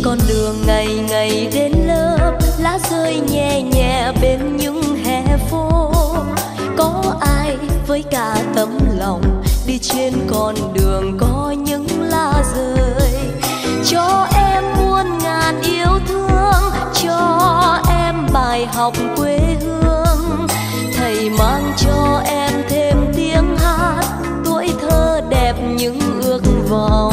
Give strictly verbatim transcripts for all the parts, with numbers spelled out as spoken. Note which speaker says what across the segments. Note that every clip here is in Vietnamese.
Speaker 1: con đường ngày ngày đến lớp, lá rơi nhẹ nhẹ bên những hè phố. Có ai với cả tấm lòng đi trên con đường có những lá rơi, cho em muôn ngàn yêu thương, cho em bài học quê hương. Thầy mang cho em thêm tiếng hát, tuổi thơ đẹp những ước vọng.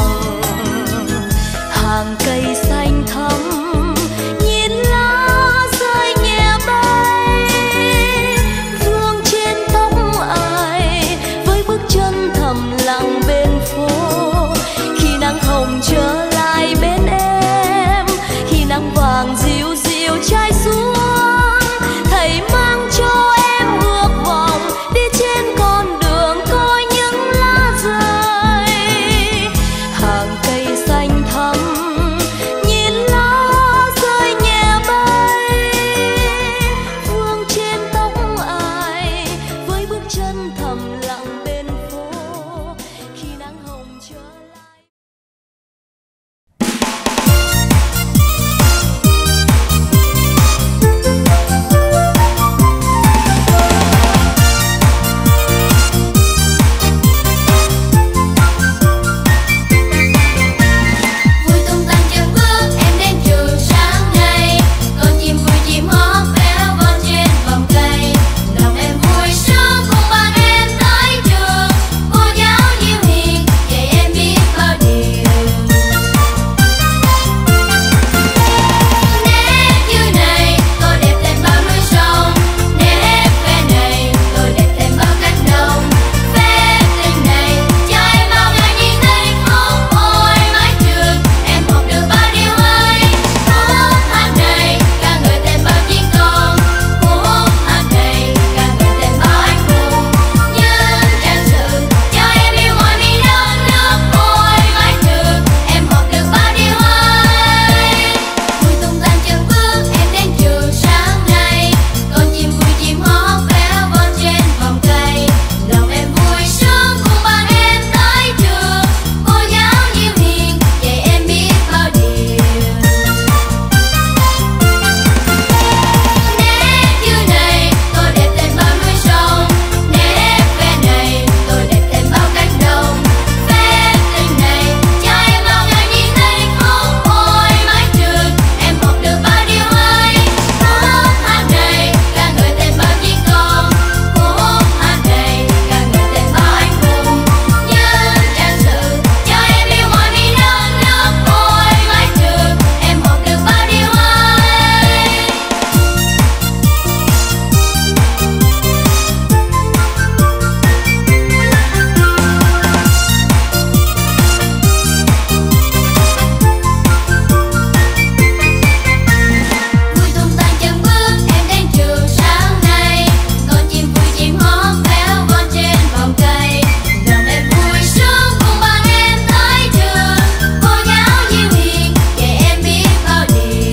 Speaker 1: Hàng cây xanh thắm nhìn lá rơi nhẹ bay, vương trên tóc ai với bước chân thầm lặng bên phố. Khi nắng hồng trở lại bên em, khi nắng vàng dịu dịu trải xuống, thầy mang cho em ước vọng đi trên con đường có những lá rơi. Hàng cây xanh thắm nhìn lá rơi nhẹ bay, vương trên tóc ai với bước chân thầm lặng bên phố. Khi nắng hồng trở lại.
Speaker 2: Vui tung tăng chân bước em đến trường sáng nay, con chim vui chim hót véo von trên vòng cây. Lòng em vui sướng cùng bạn em tới trường, cô giáo diệu hiền dạy em biết bao điều. Nét dưới này tô đẹp thêm bao núi sông, nét ve này tô đẹp thêm bao cánh đồng. Phép tình này cho em bao ngày nhìn thấy không ôi mái trường, em học được bao điều hay. Khúc hát này ca ngợi thêm bao chiến công, khúc hát này ca ngợi thêm bao anh hùng. Những trang sử cho em yêu mọi miền đất nước ôi mái trường, em học được bao điều hay. Vui tung tăng chân bước em đến trường sáng nay, con chim vui chim hót véo von trên vòng cây. Lòng em vui sướng cùng bạn em tới trường, cô giáo diệu hiền dạy em biết bao điều. Nét dưới này tô đẹp thêm bao núi sông, nét ve này tô đẹp thêm bao cánh đồng. Phép tình này cho em bao ngày nhìn thấy không ôi mái trường, em học được bao điều hay. Khúc hát này ca ngợi thêm bao chiến công, khúc hát này ca ngợi thêm bao anh hùng. Những trang sử cho em yêu mọi miền đất nước ôi mái trường, em học được bao điều hay. Vui tung tăng chân bước em đến trường sáng nay, con chim vui chim hót véo von trên vòng cây. Lòng em vui sướng cùng bạn em tới trường, cô giáo diệu hiền dạy em biết bao điều.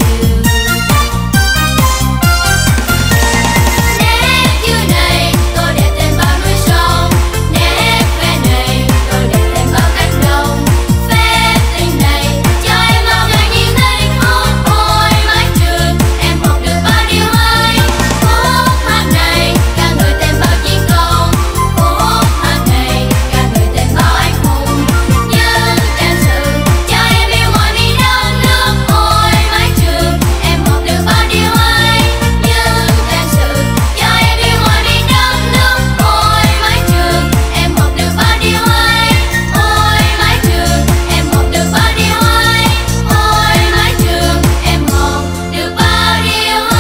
Speaker 2: Nét dưới này tô đẹp thêm bao núi sông, nét ve này tô đẹp thêm bao cánh đồng. Phép tình này cho em bao ngày nhìn thấy không ôi mái trường, em học được bao điều hay. Khúc hát này ca ngợi thêm bao chiến công, khúc hát này ca ngợi thêm bao anh hùng. Những trang sử cho em yêu mọi miền đất nước ôi mái trường, em học được bao điều hay. Những trang sử cho em yêu mọi miền đất nước ôi mái trường, em học được bao điều hay. Ôi mái trường em học được bao điều hay, ôi mái trường em học được bao điều hay.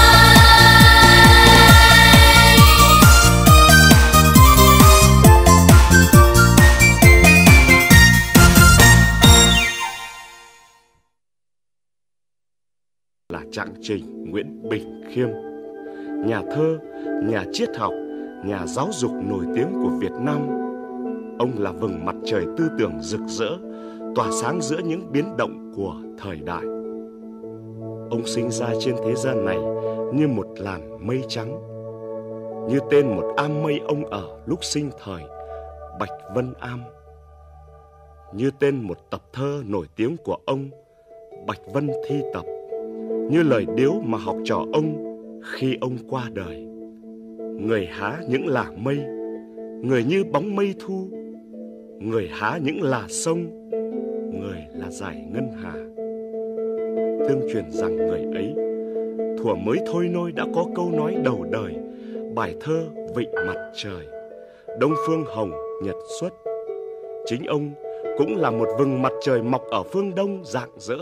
Speaker 3: Là Trạng Trình Nguyễn Bỉnh Khiêm, nhà thơ, nhà triết học, nhà giáo dục nổi tiếng của Việt Nam. Ông là vầng mặt trời tư tưởng rực rỡ, tỏa sáng giữa những biến động của thời đại. Ông sinh ra trên thế gian này như một làn mây trắng, như tên một am mây ông ở lúc sinh thời, Bạch Vân Am, như tên một tập thơ nổi tiếng của ông, Bạch Vân thi tập, như lời điếu mà học trò ông khi ông qua đời. Người há những là mây, người như bóng mây thu, người há những là sông, người là dải ngân hà. Tương truyền rằng người ấy thuở mới thôi nôi đã có câu nói đầu đời, bài thơ Vịnh Mặt Trời, Đông Phương Hồng Nhật Xuất. Chính ông cũng là một vầng mặt trời mọc ở phương Đông rạng rỡ.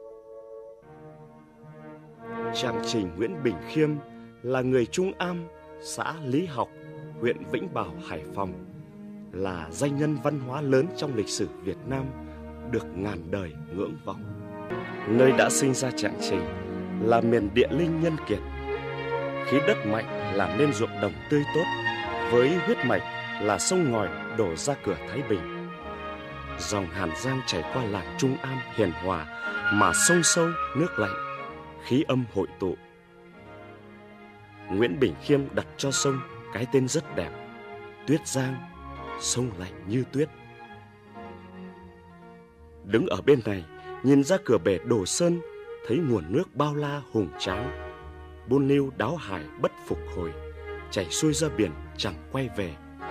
Speaker 3: Trạng Trình Nguyễn Bình Khiêm là người Trung Am, xã Lý Học, huyện Vĩnh Bảo, Hải Phòng, là danh nhân văn hóa lớn trong lịch sử Việt Nam, được ngàn đời ngưỡng vọng. Nơi đã sinh ra Trạng Trình là miền địa linh nhân kiệt, khí đất mạnh làm nên ruộng đồng tươi tốt, với huyết mạch là sông ngòi đổ ra cửa Thái Bình. Dòng Hàn Giang chảy qua làng Trung Am hiền hòa, mà sông sâu nước lạnh, khí âm hội tụ. Nguyễn Bình Khiêm đặt cho sông cái tên rất đẹp, Tuyết Giang, sông lạnh như tuyết. Đứng ở bên này, nhìn ra cửa bể Đồ Sơn, thấy nguồn nước bao la hùng tráng, buôn niu đáo hải bất phục hồi, chảy xuôi ra biển chẳng quay về.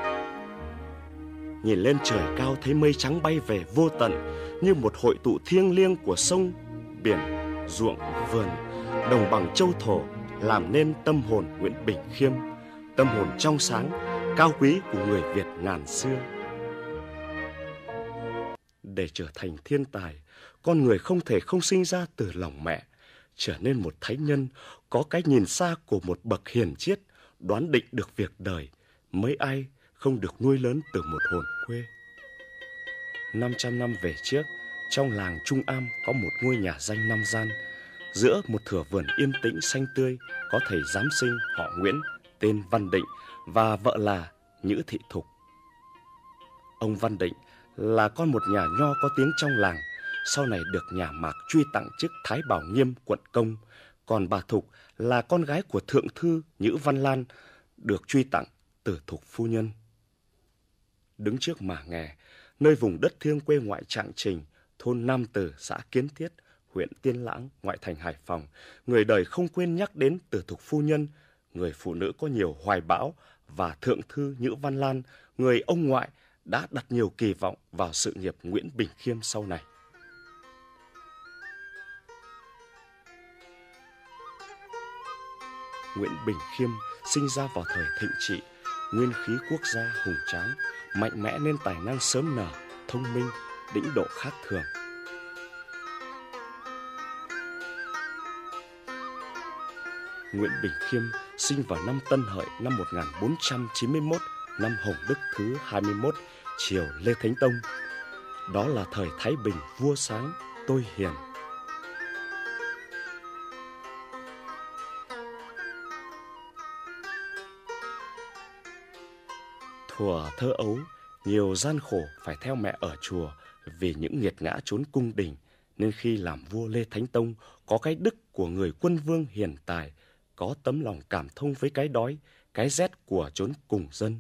Speaker 3: Nhìn lên trời cao thấy mây trắng bay về vô tận, như một hội tụ thiêng liêng của sông, biển, ruộng, vườn, đồng bằng châu thổ, làm nên tâm hồn Nguyễn Bình Khiêm, tâm hồn trong sáng, cao quý của người Việt ngàn xưa. Để trở thành thiên tài, con người không thể không sinh ra từ lòng mẹ, trở nên một thánh nhân, có cái nhìn xa của một bậc hiền triết, đoán định được việc đời, mấy ai không được nuôi lớn từ một hồn quê. năm trăm năm về trước, trong làng Trung Am có một ngôi nhà danh năm gian, giữa một thửa vườn yên tĩnh xanh tươi, có thầy giám sinh họ Nguyễn, tên Văn Định, và vợ là Nhữ Thị Thục. Ông Văn Định là con một nhà nho có tiếng trong làng, sau này được nhà Mạc truy tặng chức Thái Bảo Nghiêm quận Công, còn bà Thục là con gái của thượng thư Nhữ Văn Lan, được truy tặng Tử Thục phu nhân. Đứng trước mả nghè, nơi vùng đất thiêng quê ngoại Trạng Trình, thôn Nam Từ, xã Kiến Thiết, huyện Tiên Lãng, ngoại thành Hải Phòng, người đời không quên nhắc đến Tử Thục phu nhân, người phụ nữ có nhiều hoài bão, và thượng thư Nhữ Văn Lan, người ông ngoại đã đặt nhiều kỳ vọng vào sự nghiệp Nguyễn Bình Khiêm sau này. Nguyễn Bình Khiêm sinh ra vào thời thịnh trị, nguyên khí quốc gia hùng tráng, mạnh mẽ nên tài năng sớm nở, thông minh, đĩnh độ khác thường. Nguyễn Bình Khiêm sinh vào năm Tân Hợi năm một nghìn bốn trăm chín mươi mốt, năm Hồng Đức thứ hai mươi mốt, triều Lê Thánh Tông. Đó là thời Thái Bình vua sáng, tôi hiền. Thuở thơ ấu, nhiều gian khổ phải theo mẹ ở chùa vì những nghiệt ngã trốn cung đình, nên khi làm vua Lê Thánh Tông có cái đức của người quân vương hiền tài, có tấm lòng cảm thông với cái đói, cái rét của chốn cùng dân.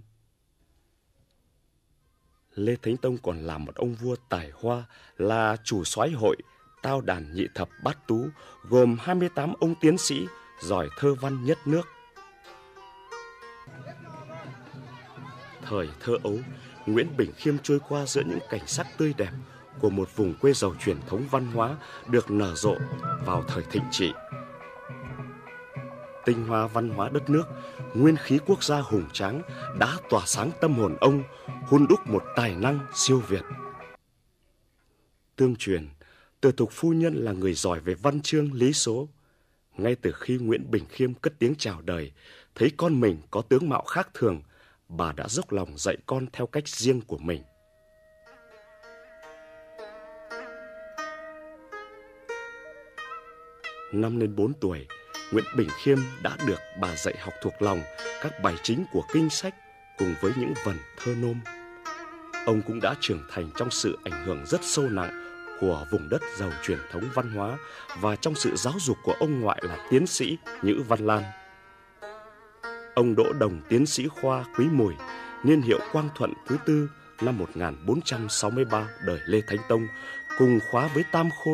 Speaker 3: Lê Thánh Tông còn là một ông vua tài hoa, là chủ soái hội Tao Đàn Nhị Thập Bát Tú, gồm hai mươi tám ông tiến sĩ giỏi thơ văn nhất nước. Thời thơ ấu, Nguyễn Bình Khiêm trôi qua giữa những cảnh sắc tươi đẹp của một vùng quê giàu truyền thống văn hóa được nở rộ vào thời thịnh trị. Tinh hoa văn hóa đất nước, nguyên khí quốc gia hùng tráng đã tỏa sáng tâm hồn ông, hun đúc một tài năng siêu việt. Tương truyền, Tử Thục phu nhân là người giỏi về văn chương lý số. Ngay từ khi Nguyễn Bình Khiêm cất tiếng chào đời, thấy con mình có tướng mạo khác thường, bà đã dốc lòng dạy con theo cách riêng của mình. Năm lên bốn tuổi, Nguyễn Bình Khiêm đã được bà dạy học thuộc lòng các bài chính của kinh sách cùng với những vần thơ nôm. Ông cũng đã trưởng thành trong sự ảnh hưởng rất sâu nặng của vùng đất giàu truyền thống văn hóa và trong sự giáo dục của ông ngoại là tiến sĩ Nhữ Văn Lan. Ông đỗ đồng tiến sĩ khoa Quý Mùi, niên hiệu Quang Thuận thứ tư năm một nghìn bốn trăm sáu mươi ba đời Lê Thánh Tông, cùng khóa với Tam Khôi,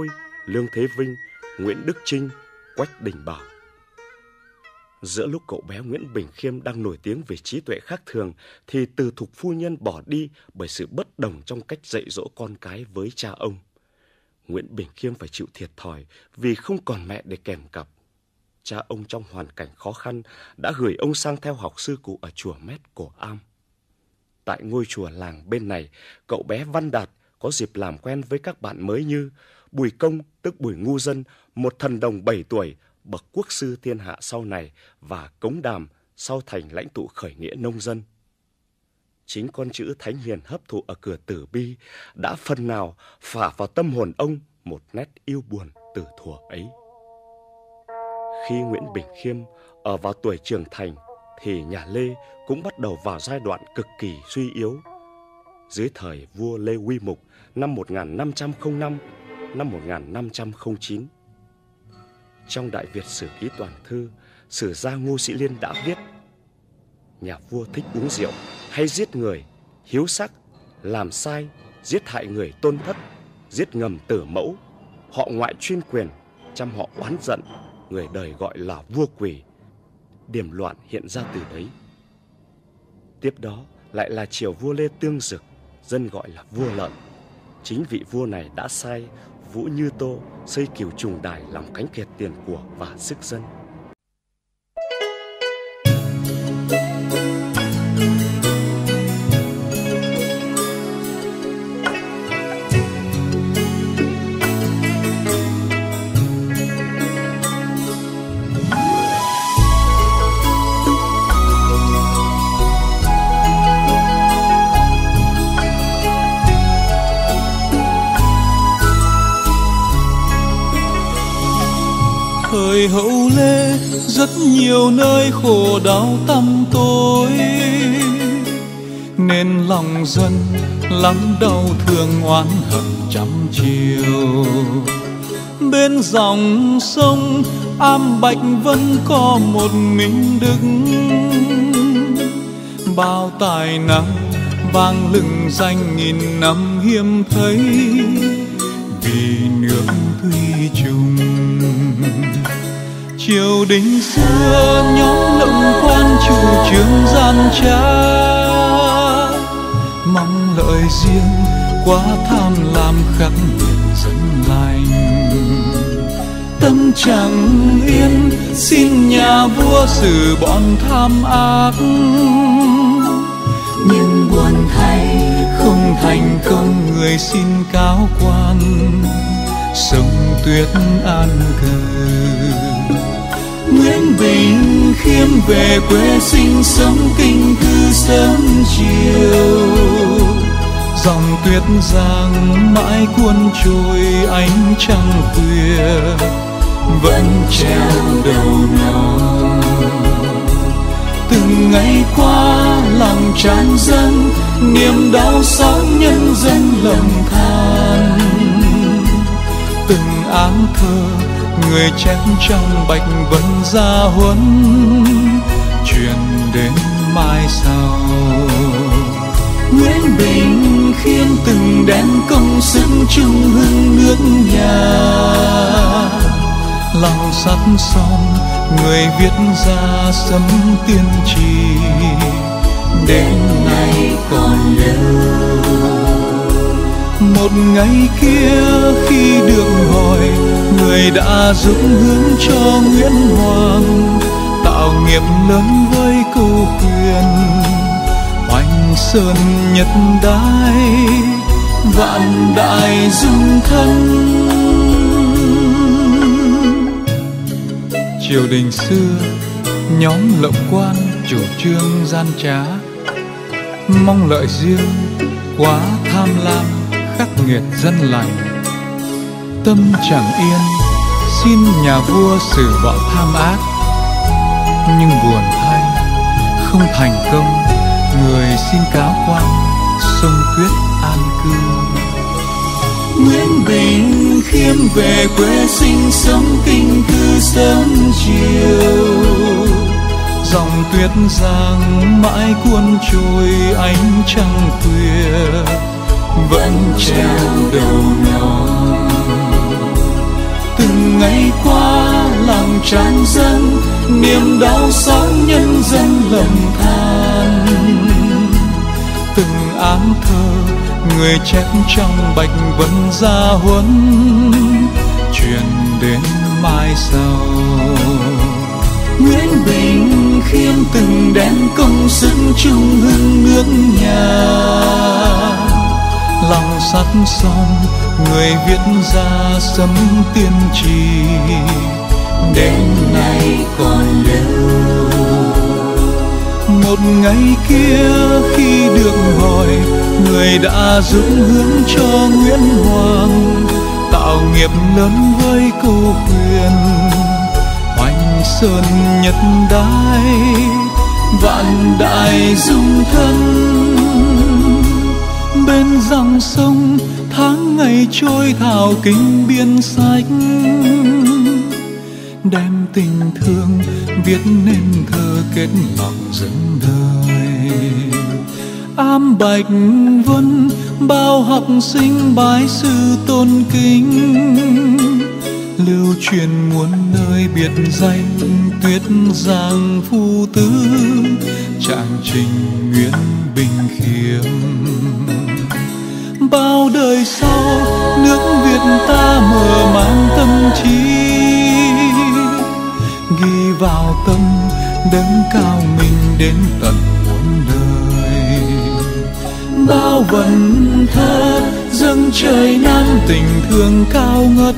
Speaker 3: Lương Thế Vinh, Nguyễn Đức Chinh, Quách Đình Bảo. Giữa lúc cậu bé Nguyễn Bình Khiêm đang nổi tiếng về trí tuệ khác thường, thì Từ Thục phu nhân bỏ đi bởi sự bất đồng trong cách dạy dỗ con cái với cha ông. Nguyễn Bình Khiêm phải chịu thiệt thòi vì không còn mẹ để kèm cặp. Cha ông trong hoàn cảnh khó khăn đã gửi ông sang theo học sư cụ ở chùa Mét Cổ Am. Tại ngôi chùa làng bên này, cậu bé Văn Đạt có dịp làm quen với các bạn mới như Bùi Công, tức Bùi Ngu Dân, một thần đồng bảy tuổi, bậc quốc sư thiên hạ sau này, và Cống Đàm, sau thành lãnh tụ khởi nghĩa nông dân. Chính con chữ Thánh Hiền hấp thụ ở cửa Tử Bi đã phần nào phả vào tâm hồn ông một nét yêu buồn từ thuở ấy. Khi Nguyễn Bình Khiêm ở vào tuổi trưởng thành, thì nhà Lê cũng bắt đầu vào giai đoạn cực kỳ suy yếu. Dưới thời vua Lê Uy Mục năm một nghìn năm trăm lẻ năm, năm một nghìn năm trăm lẻ chín. Trong Đại Việt Sử Ký Toàn Thư, sử gia Ngô Sĩ Liên đã viết: nhà vua thích uống rượu, hay giết người, hiếu sắc, làm sai, giết hại người tôn thất, giết ngầm tử mẫu, họ ngoại chuyên quyền, trăm họ oán giận, người đời gọi là vua quỷ. Điểm loạn hiện ra từ đấy. Tiếp đó lại là triều vua Lê Tương Dực, dân gọi là vua lợn. Chính vị vua này đã sai Vũ Như Tô xây Cửu Trùng Đài làm cánh kiệt tiền của và sức dân.
Speaker 4: Thời hậu Lê rất nhiều nơi khổ đau tăm tối, nên lòng dân lắm đau thương oán hận trăm chiều. Bên dòng sông Am Bạch vẫn có một mình đứng, bao tài năng vang lừng danh nghìn năm hiếm thấy, vì nước thủy chung. Triều đình xưa nhóm lộng quan chủ trương gian trá, mong lợi riêng quá tham lam khắc nghiệt dân lành. Tâm chẳng yên xin nhà vua xử bọn tham ác, nhưng buồn thay không thành công người xin cáo quan, sông tuyết an cờ. Nguyễn Bình Khiêm về quê sinh sống kinh cư sớm chiều, dòng tuyết giang mãi cuốn trôi ánh trăng khuya vẫn treo đầu non. Từng ngày qua lòng tràn dâng niềm đau xót nhân dân lầm than, từng áng thơ người chém trong Bạch Vân Gia Huấn truyền đến mai sau. Nguyễn Bình Khiêm từng đem công sức chung hương nước nhà, lòng sắt son người viết ra sấm tiên tri đến nay còn lưu. Một ngày kia khi được hỏi, người đã giúp hướng cho Nguyễn Hoàng tạo nghiệp lớn với câu khuyên Hoành Sơn Nhật Đái vạn đại dung thân. Triều đình xưa nhóm lộng quan chủ trương gian trá, mong lợi riêng quá tham lam khắc nghiệt dân lành. Tâm chẳng yên xin nhà vua xử bọn tham ác, nhưng buồn thay không thành công người xin cáo quan sông tuyết an cư. Nguyễn Bình Khiêm về quê sinh sống kinh cư sớm chiều, dòng tuyết giang mãi cuốn trôi ánh trăng khuya vẫn treo đầu non. ngày qua lòng tràn dâng, niềm đau xót nhân dân lầm than. Từng áng thơ người chép trong bạch vân gia huấn, truyền đến mai sau. Nguyễn Bình Khiêm từng đem công sức chung hưng nước nhà, lòng sắt son người viết ra sấm tiên tri, đến nay còn lưu. Một ngày kia khi được hỏi, người đã dựng hướng cho Nguyễn Hoàng, tạo nghiệp lớn với câu khuyên hoành sơn nhật đai, vạn đại dung thân. Bên dòng sông tháng ngày trôi thảo kinh biên sách, đem tình thương viết nên thơ kết bằng dẫn đời. Am Bạch Vân bao học sinh bái sư tôn kính, lưu truyền muôn nơi biệt danh Tuyết Giang Phu Tứ, Trạng Trình Nguyễn Bình Khiêm. Bao đời sau nước Việt ta mở mang tâm trí, ghi vào tâm đấng cao mình đến tận muôn đời. Bao vần thơ dâng trời Nam tình thương cao ngất,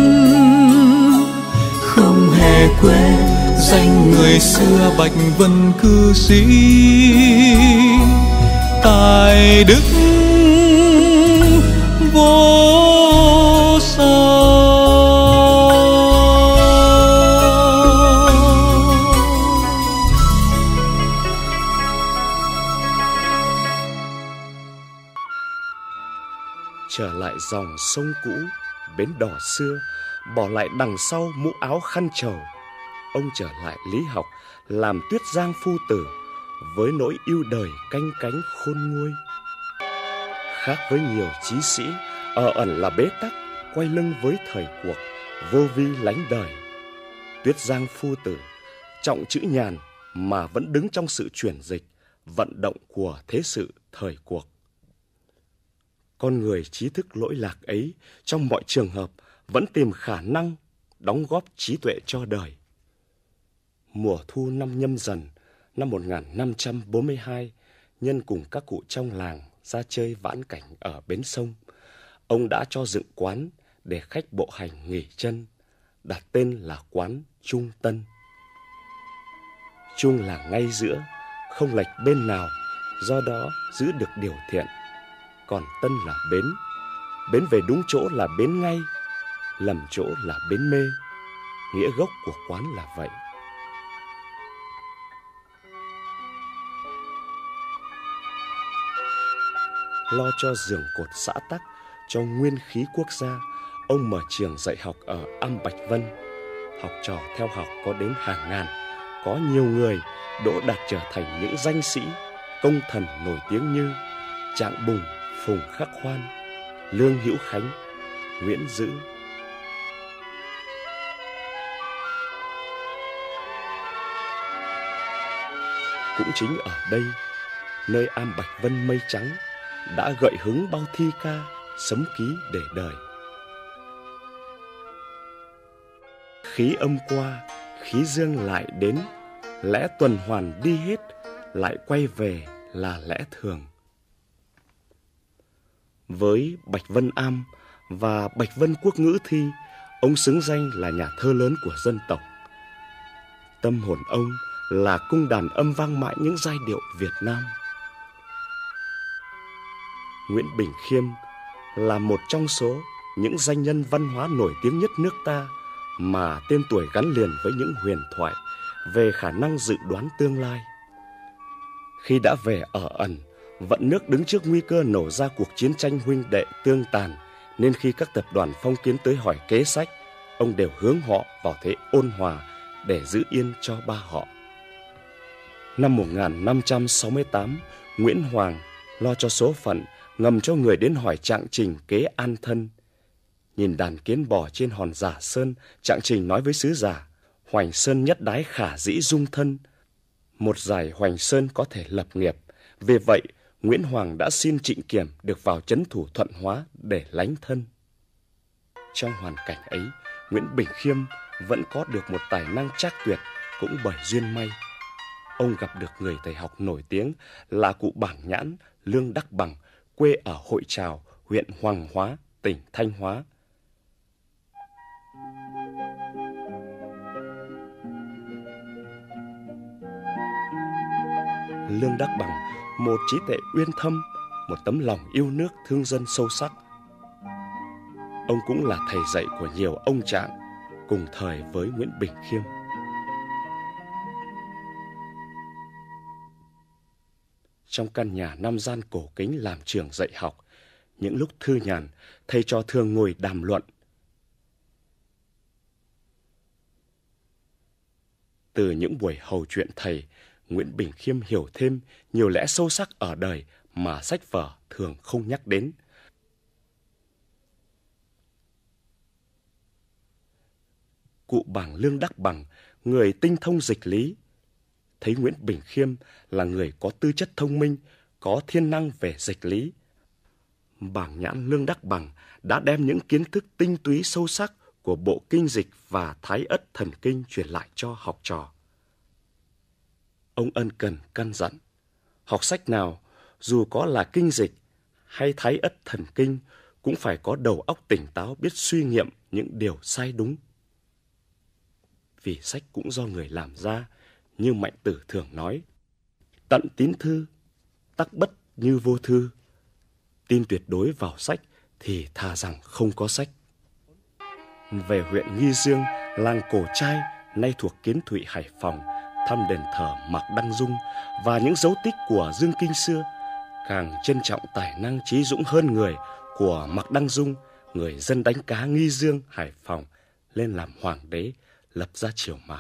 Speaker 4: không hề quên danh người xưa Bạch Vân cư sĩ tài đức vô song.
Speaker 3: Trở lại dòng sông cũ, bến đò xưa, bỏ lại đằng sau mũ áo khăn trầu, ông trở lại lý học, làm Tuyết Giang phu tử, với nỗi yêu đời canh cánh khôn nguôi. Khác với nhiều chí sĩ ở ẩn là bế tắc, quay lưng với thời cuộc, vô vi lánh đời, Tuyết Giang phu tử trọng chữ nhàn mà vẫn đứng trong sự chuyển dịch, vận động của thế sự thời cuộc. Con người trí thức lỗi lạc ấy trong mọi trường hợp vẫn tìm khả năng đóng góp trí tuệ cho đời. Mùa thu năm Nhâm Dần năm một nghìn năm trăm bốn mươi hai, nhân cùng các cụ trong làng ra chơi vãn cảnh ở bến sông, ông đã cho dựng quán để khách bộ hành nghỉ chân, đặt tên là quán Trung Tân. Trung là ngay giữa, không lệch bên nào, do đó giữ được điều thiện. Còn Tân là bến, bến về đúng chỗ là bến ngay, lầm chỗ là bến mê. Nghĩa gốc của quán là vậy. Lo cho giường cột xã tắc, cho nguyên khí quốc gia, ông mở trường dạy học ở Am Bạch Vân. Học trò theo học có đến hàng ngàn, có nhiều người đỗ đạt trở thành những danh sĩ, công thần nổi tiếng như Trạng Bùng, Phùng Khắc Khoan, Lương Hữu Khánh, Nguyễn Dữ. Cũng chính ở đây, nơi Am Bạch Vân mây trắng, đã gợi hứng bao thi ca, sấm ký để đời. Khí âm qua, khí dương lại đến, lẽ tuần hoàn đi hết, lại quay về là lẽ thường. Với Bạch Vân Am và Bạch Vân Quốc ngữ thi, ông xứng danh là nhà thơ lớn của dân tộc. Tâm hồn ông là cung đàn âm vang mãi những giai điệu Việt Nam. Nguyễn Bình Khiêm là một trong số những danh nhân văn hóa nổi tiếng nhất nước ta mà tên tuổi gắn liền với những huyền thoại về khả năng dự đoán tương lai. Khi đã về ở ẩn, vận nước đứng trước nguy cơ nổ ra cuộc chiến tranh huynh đệ tương tàn, nên khi các tập đoàn phong kiến tới hỏi kế sách, ông đều hướng họ vào thế ôn hòa để giữ yên cho ba họ. Năm một nghìn năm trăm sáu mươi tám, Nguyễn Hoàng lo cho số phận, ngầm cho người đến hỏi Trạng Trình kế an thân. nhìn đàn kiến bò trên hòn Giả Sơn, Trạng Trình nói với sứ giả: Hoành Sơn nhất đái khả dĩ dung thân. Một giải Hoành Sơn có thể lập nghiệp. Vì vậy, Nguyễn Hoàng đã xin Trịnh Kiểm được vào trấn thủ Thuận Hóa để lánh thân. Trong hoàn cảnh ấy, Nguyễn Bỉnh Khiêm vẫn có được một tài năng trác tuyệt, cũng bởi duyên may. Ông gặp được người thầy học nổi tiếng là cụ Bảng Nhãn, Lương Đắc Bằng, quê ở Hội Trào, huyện Hoàng Hóa, tỉnh Thanh Hóa. Lương Đắc Bằng, một trí tuệ uyên thâm, một tấm lòng yêu nước thương dân sâu sắc. Ông cũng là thầy dạy của nhiều ông Trạng, cùng thời với Nguyễn Bỉnh Khiêm. Trong căn nhà năm gian cổ kính làm trường dạy học, những lúc thư nhàn, thầy trò thường ngồi đàm luận. Từ những buổi hầu chuyện thầy, Nguyễn Bỉnh Khiêm hiểu thêm nhiều lẽ sâu sắc ở đời mà sách vở thường không nhắc đến. Cụ Bảng Lương Đắc Bằng, người tinh thông dịch lý, thấy Nguyễn Bỉnh Khiêm là người có tư chất thông minh, có thiên năng về dịch lý. Bảng Nhãn Lương Đắc Bằng đã đem những kiến thức tinh túy sâu sắc của bộ kinh dịch và Thái Ất Thần Kinh truyền lại cho học trò. Ông ân cần căn dặn, học sách nào, dù có là kinh dịch hay Thái Ất Thần Kinh, cũng phải có đầu óc tỉnh táo, biết suy nghiệm những điều sai đúng. Vì sách cũng do người làm ra, như Mạnh Tử thường nói, tận tín thư, tắc bất như vô thư. Tin tuyệt đối vào sách thì thà rằng không có sách. Về huyện Nghi Dương, làng cổ trai nay thuộc Kiến Thụy, Hải Phòng, thăm đền thờ Mạc Đăng Dung và những dấu tích của Dương Kinh xưa, càng trân trọng tài năng trí dũng hơn người của Mạc Đăng Dung, người dân đánh cá Nghi Dương, Hải Phòng, lên làm hoàng đế, lập ra triều Mạc.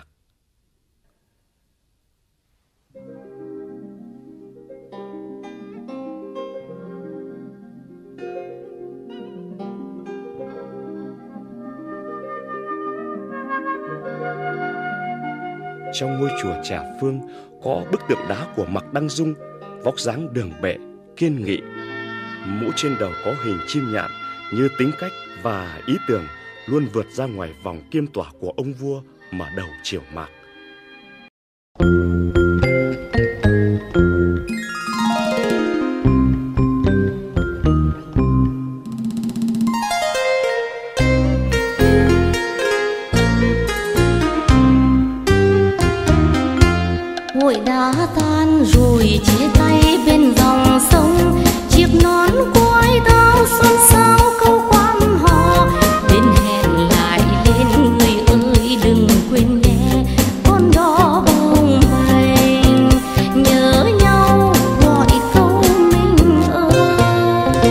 Speaker 3: Trong ngôi chùa Trà Phương có bức tượng đá của Mạc Đăng Dung, vóc dáng đường bệ, kiên nghị. Mũ trên đầu có hình chim nhạn, như tính cách và ý tưởng luôn vượt ra ngoài vòng kiêm tỏa của ông vua mở đầu triều Mạc.
Speaker 1: Hội đã tan rồi chia tay bên dòng sông, chiếc nón quai tao xuân sao câu quan họ. Đến hẹn lại lên người ơi đừng quên nhé, con đò bồng bềnh nhớ nhau gọi câu mình ơi.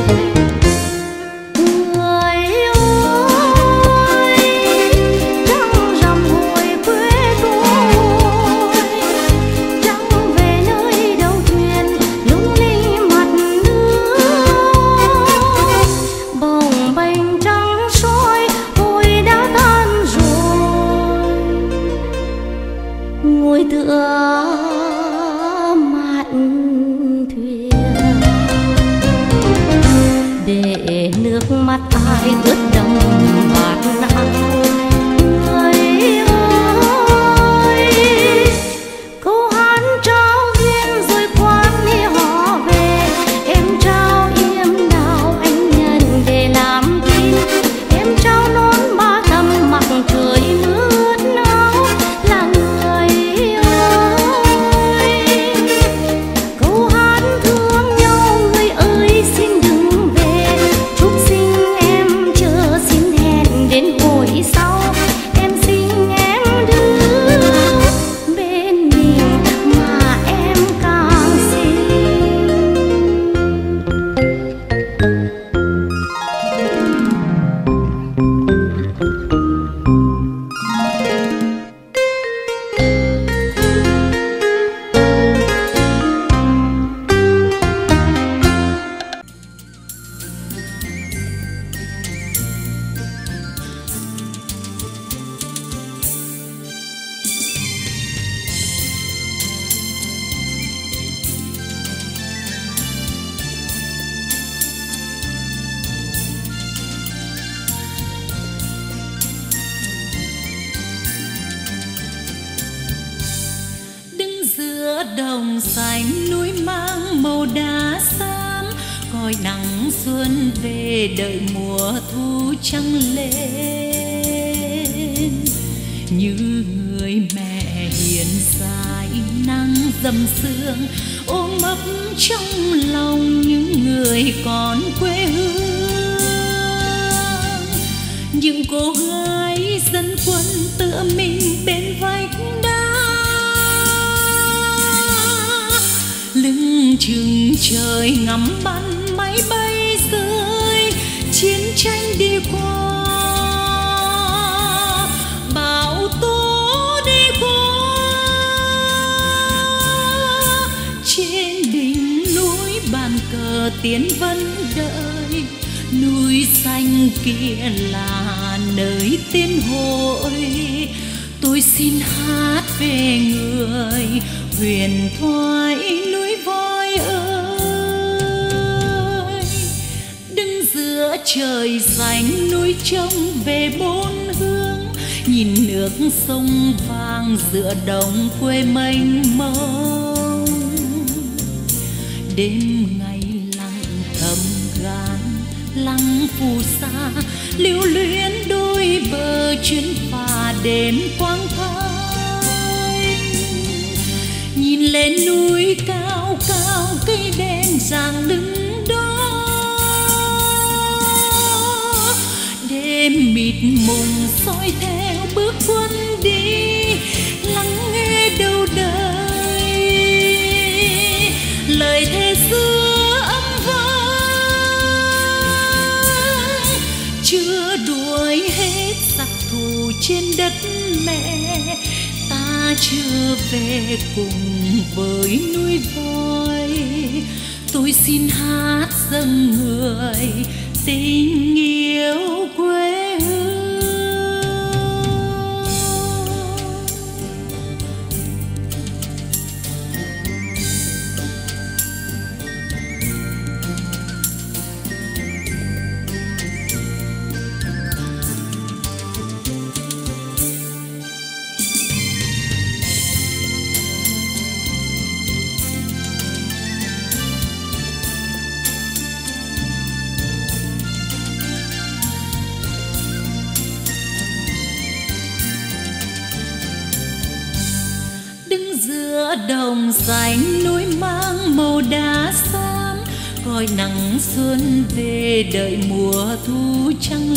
Speaker 1: Người ơi trăng rằm hồi quê tôi, ngồi tựa mạn thuyền để nước mắt ai ướt đẫm bạt áo. Người ơi câu hát trao duyên rồi quan đi họ về, em trao yếm đào anh nhận để làm tin, em trao nón ba tầm mặc trời mướt áo. Là người ơi câu hát thương nhau, người ơi xin đừng về, chúc sinh em chờ xin hẹn
Speaker 5: đồng xanh núi mang màu đá xám, coi nắng xuân về đợi mùa thu trăng lên. Như người mẹ hiền dãi nắng dầm sương, ôm ấp trong lòng những người con quê hương. Những cô gái dân quân tựa mình bên vách đá, lưng chừng trời ngắm bắn máy bay rơi, chiến tranh đi qua, bão tố đi qua. Trên đỉnh núi bàn cờ tiến vẫn đợi, núi xanh kia là nơi tiên hội. Tôi xin hát về người huyền thoại núi voi ơi. Đứng giữa trời xanh núi trông về bốn hướng, nhìn nước sông vàng giữa đồng quê mênh mông. Đêm ngày lặng thầm gan lăng phù sa, lưu luyến đôi bờ chuyến phà đêm quang thái. Nhìn lên núi cao cao cây đen ràng đứng đó, đêm mịt mùng soi theo bước quân đi, lắng nghe đâu đời lời thề xưa âm vang. Chưa đuổi hết giặc thù trên đất mẹ, ta chưa về cùng với núi voi. Tôi xin hát dâng người tình yêu quê hương. Giữa đồng xanh núi mang màu đá xám, coi nắng xuân về đợi mùa thu trăng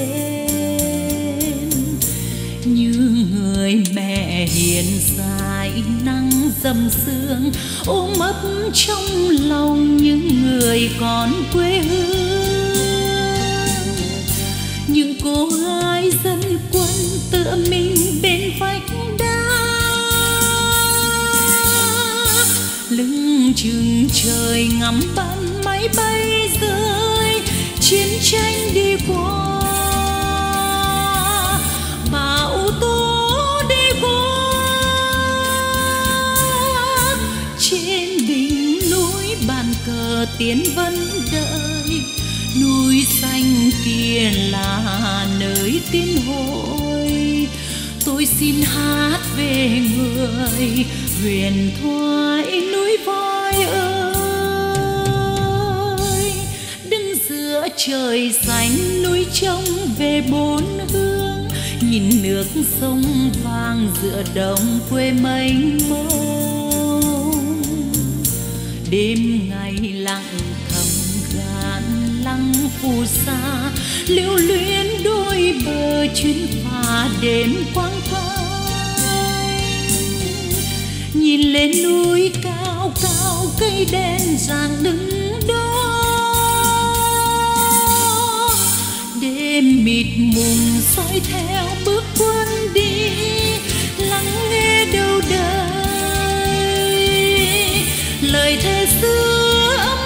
Speaker 5: lên. Như người mẹ hiền dãi nắng dầm sương, ôm ấp trong lòng những người con quê hương. Những cô gái dân quân tựa mình bên vách đá, lưng chừng trời ngắm bắn máy bay rơi, chiến tranh đi qua, bão tố đi qua. Trên đỉnh núi bàn cờ tiến vẫn đợi, núi xanh kia là nơi tiên hội. Tôi xin hát về người huyền thoại núi voi ơi. Đứng giữa trời xanh núi trông về bốn hướng, nhìn nước sông vàng giữa đồng quê mênh mông. Đêm ngày lặng thầm gan lăng phù sa, lưu luyến đôi bờ chuyến phà đêm quang thái. Nhìn lên núi cao cao cây đen ràng đứng đó, đêm mịt mùng soi theo bước quân đi, lắng nghe đâu đời lời thề xưa âm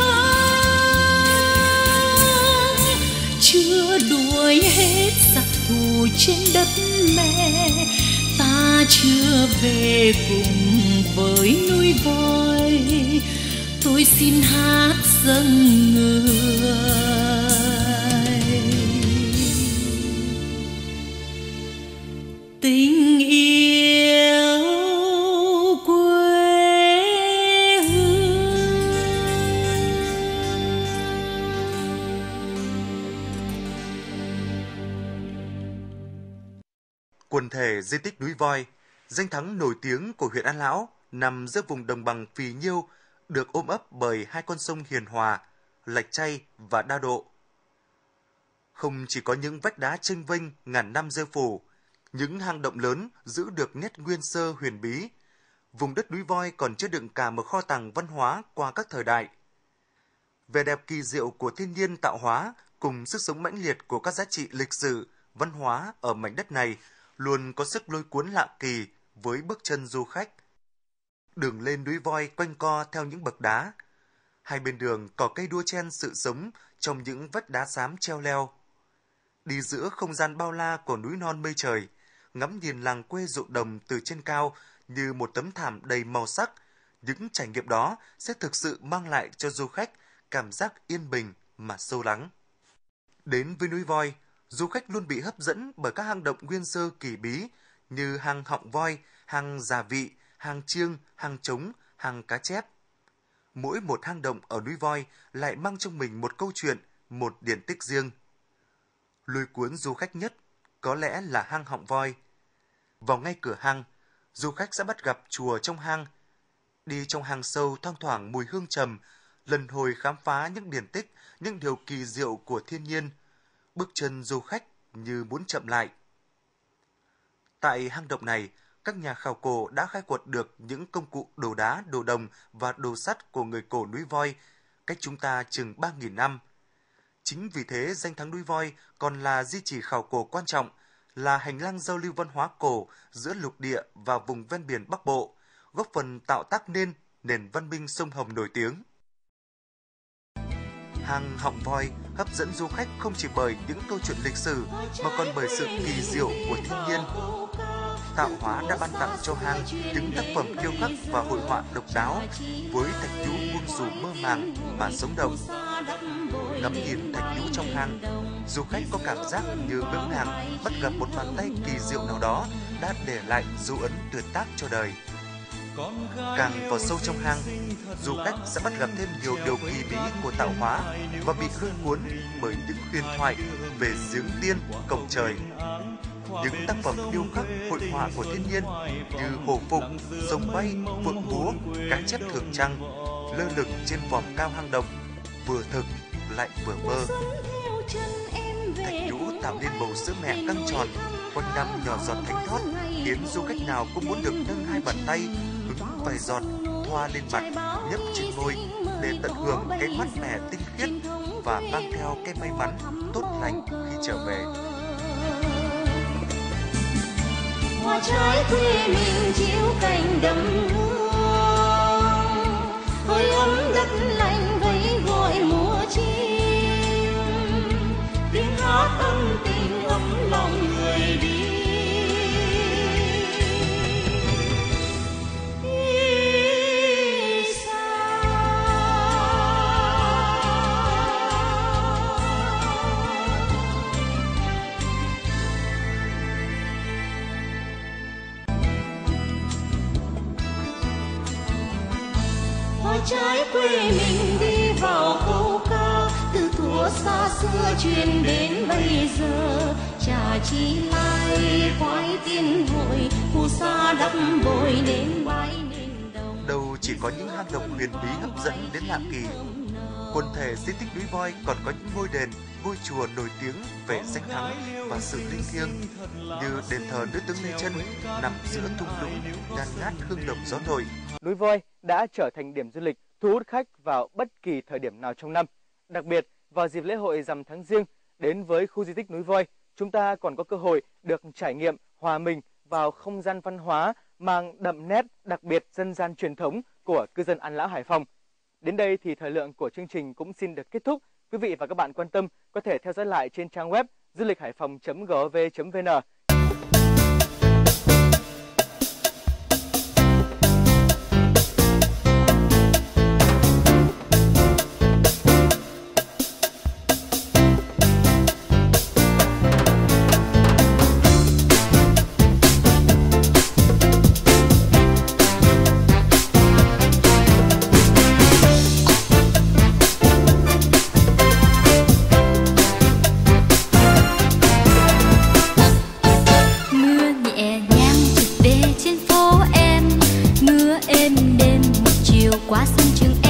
Speaker 5: vang. Chưa đuổi hết giặc thù trên đất mẹ, ta chưa về cùng với núi voi. Tôi xin hát dâng người tình yêu quê
Speaker 6: di tích núi Voi, danh thắng nổi tiếng của huyện An Lão, nằm giữa vùng đồng bằng phì nhiêu, được ôm ấp bởi hai con sông Hiền Hòa, Lạch Tray và Đa Độ. Không chỉ có những vách đá chênh vênh ngàn năm rêu phủ, những hang động lớn giữ được nét nguyên sơ huyền bí, vùng đất núi Voi còn chứa đựng cả một kho tàng văn hóa qua các thời đại. Vẻ đẹp kỳ diệu của thiên nhiên tạo hóa cùng sức sống mãnh liệt của các giá trị lịch sử, văn hóa ở mảnh đất này luôn có sức lôi cuốn lạ kỳ với bước chân du khách. Đường lên núi Voi quanh co theo những bậc đá. Hai bên đường có cây đua chen sự sống trong những vách đá xám treo leo. Đi giữa không gian bao la của núi non mây trời, ngắm nhìn làng quê ruộng đồng từ trên cao như một tấm thảm đầy màu sắc, những trải nghiệm đó sẽ thực sự mang lại cho du khách cảm giác yên bình mà sâu lắng. Đến với núi Voi, du khách luôn bị hấp dẫn bởi các hang động nguyên sơ kỳ bí như hang Họng Voi, hang Già Vị, hang Chiêng, hang Trống, hang Cá Chép. Mỗi một hang động ở núi Voi lại mang trong mình một câu chuyện, một điển tích riêng. Lôi cuốn du khách nhất có lẽ là hang Họng Voi. Vào ngay cửa hang, du khách sẽ bắt gặp chùa trong hang. Đi trong hang sâu thoang thoảng mùi hương trầm, lần hồi khám phá những điển tích, những điều kỳ diệu của thiên nhiên. Bước chân du khách như muốn chậm lại. Tại hang động này, các nhà khảo cổ đã khai quật được những công cụ đồ đá, đồ đồng và đồ sắt của người cổ núi Voi, cách chúng ta chừng ba nghìn năm. Chính vì thế, danh thắng núi Voi còn là di chỉ khảo cổ quan trọng, là hành lang giao lưu văn hóa cổ giữa lục địa và vùng ven biển Bắc Bộ, góp phần tạo tác nên nền văn minh sông Hồng nổi tiếng. Hang Họng Voi hấp dẫn du khách không chỉ bởi những câu chuyện lịch sử mà còn bởi sự kỳ diệu của thiên nhiên. Tạo hóa đã ban tặng cho hang những tác phẩm điêu khắc và hội họa độc đáo với thạch nhũ buông dù mơ màng mà sống động. Ngắm nhìn thạch nhũ trong hang, du khách có cảm giác như ngỡ ngàng bắt gặp một bàn tay kỳ diệu nào đó đã để lại dấu ấn tuyệt tác cho đời. Càng vào sâu trong hang, du khách sẽ bắt gặp thêm nhiều điều kỳ bí của tạo hóa và bị lôi cuốn bởi những huyền thoại về giếng tiên, cổng trời. Những tác phẩm điêu khắc hội họa của thiên nhiên như hổ phục, rồng bay, phượng múa, cá chép thường trăng lơ lửng trên vòm cao hang động, vừa thực lại vừa mơ. Thạch nhũ tạo nên bầu sữa mẹ căng tròn, quanh năm nhỏ giọt thánh thót, khiến du khách nào cũng muốn được nâng hai bàn tay hứng vài giọt thoa lên mặt, nhấp trên môi để tận hưởng cái mát mẻ tinh khiết và mang theo cái may mắn tốt lành khi trở về.
Speaker 1: Hoa trái quê mình chiếu cành đầm hương, hơi ấm đất lạnh vẫy gọi mùa chim, tiếng hát ân tình ấm lòng người đi. Trái quê mình đi vào câu ca, từ thuở xa xưa truyền đến bây giờ. Trà chi lai khoái tiên hội, phù sa đắp bồi đến bãi nền đồng.
Speaker 6: Đâu chỉ có những hang động huyền bí hấp dẫn đến lạ kỳ, quần thể di tích núi Voi còn có những ngôi đền, ngôi chùa nổi tiếng về danh thắng và sự linh thiêng, như đền thờ nữ tướng Lê Chân nằm giữa thung lũng ngàn ngát hương đồng gió nổi.
Speaker 7: Núi Voi đã trở thành điểm du lịch thu hút khách vào bất kỳ thời điểm nào trong năm. Đặc biệt, vào dịp lễ hội rằm tháng Giêng, đến với khu di tích núi Voi, chúng ta còn có cơ hội được trải nghiệm hòa mình vào không gian văn hóa mang đậm nét đặc biệt dân gian truyền thống của cư dân An Lão, Hải Phòng. Đến đây thì thời lượng của chương trình cũng xin được kết thúc. Quý vị và các bạn quan tâm có thể theo dõi lại trên trang web du lịch hải phòng chấm gov chấm vn.
Speaker 2: qua sân trường